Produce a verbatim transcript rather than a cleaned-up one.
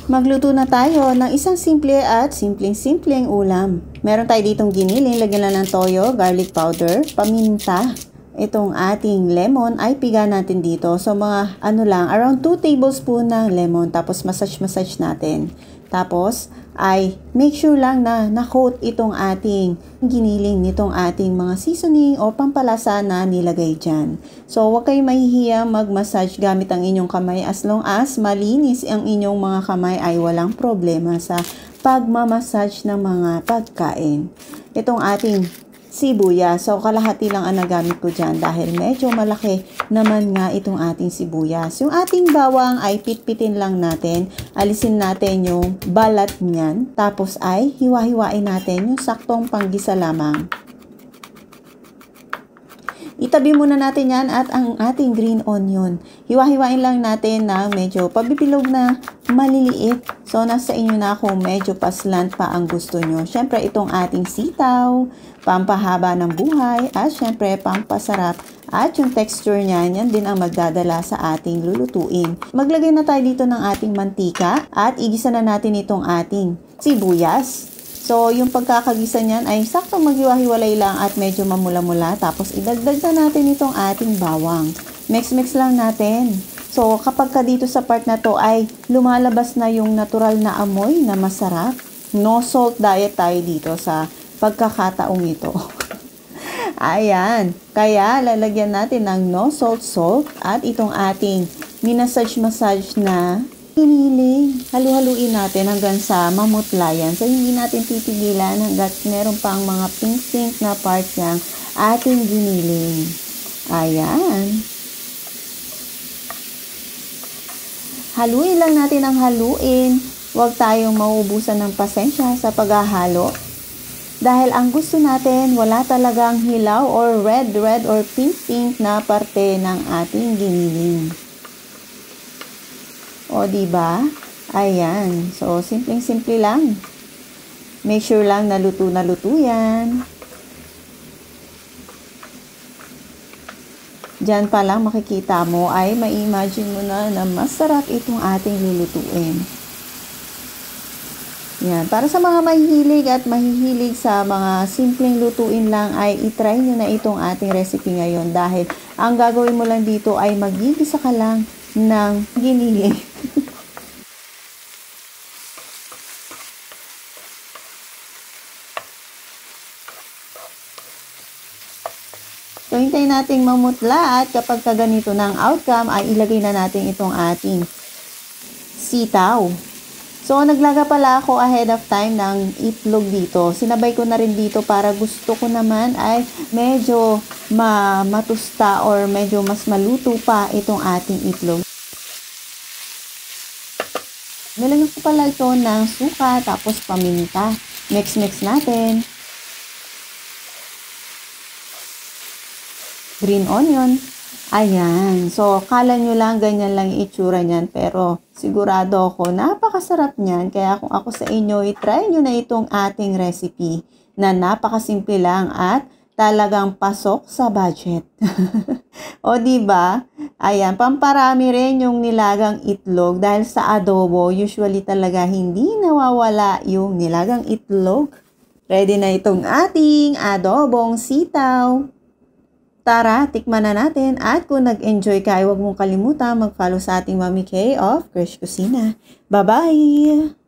Magluto na tayo ng isang simple at simpleng-simpleng ulam. Meron tayo ditong giniling, lagyan lang ng toyo, garlic powder, paminta. Itong ating lemon ay piga natin dito. So mga ano lang, around two tablespoons ng lemon. Tapos massage-massage natin. Tapos ay make sure lang na na-coat itong ating giniling nitong ating mga seasoning o pampalasa na nilagay dyan. So huwag kayong mahihiyang mag-massage gamit ang inyong kamay as long as malinis ang inyong mga kamay ay walang problema sa pagmamassage ng mga pagkain. Itong ating sibuyas. So, kalahati lang ang nagamit ko dyan dahil medyo malaki naman nga itong ating sibuyas. Yung ating bawang ay pitpitin lang natin. Alisin natin yung balat niyan. Tapos ay hiwa-hiwain natin yung saktong panggisa lamang. Itabi muna natin yan at ang ating green onion. Hiwa-hiwain lang natin na medyo pabibilog na maliliit. So, nasa inyo na kung medyo paslant pa ang gusto nyo. Siyempre, itong ating sitaw, pampahaba ng buhay, at siyempre, pampasarap. At yung texture niyan, yan din ang magdadala sa ating lulutuin. Maglagay na tayo dito ng ating mantika at igisa na natin itong ating sibuyas. So, yung pagkakagisa niyan ay sakto maghiwa-hiwalay lang at medyo mamula-mula. Tapos, idagdag na natin itong ating bawang. Mix-mix lang natin. So, kapag ka dito sa part na to ay lumalabas na yung natural na amoy na masarap. No salt diet tayo dito sa pagkakataong ito. Ayan. Kaya, lalagyan natin ng no salt salt at itong ating minasage-massage na giniling. Halu-haluin natin hanggang sa mamutlayan. So, hindi natin titigilan hanggat meron pang mga pink-pink na part ng ating giniling. Ayan. Haluin lang natin ang haluin. Huwag tayong mauubusan ng pasensya sa paghahalo. Dahil ang gusto natin, wala talagang hilaw or red, red or pink-pink na parte ng ating giniling. O, diba? Ayan. So, simpleng-simple lang. Make sure lang na luto na luto yan. Diyan pa lang makikita mo ay ma-imagine mo na na masarap itong ating lulutuin. Yan. Para sa mga mahihilig at mahihilig sa mga simpleng lutuin lang ay itry nyo na itong ating recipe ngayon dahil ang gagawin mo lang dito ay magigisa ka lang ng giniling. So, hintayin nating mamutla at kapag kaganito ng outcome ay ilagay na natin itong ating sitaw. So, naglaga pala ako ahead of time ng itlog dito. Sinabay ko na rin dito para gusto ko naman ay medyo ma matusta or medyo mas maluto pa itong ating itlog. Nilagyan ko pala ito ng suka tapos paminta. Mix-mix natin. Green onion. Ayan. So, kala nyo lang, ganyan lang yung itsura niyan. Pero, sigurado ako, napakasarap niyan. Kaya kung ako sa inyo, itry nyo na itong ating recipe na napakasimple lang at talagang pasok sa budget. O, diba? Ayan. Pamparami rin yung nilagang itlog. Dahil sa adobo, usually talaga hindi nawawala yung nilagang itlog. Ready na itong ating adobong sitaw. Tara, tikman na natin at kung nag-enjoy ka, huwag mong kalimutan mag-follow sa ating Mommy K of Krish Kusina. Bye-bye!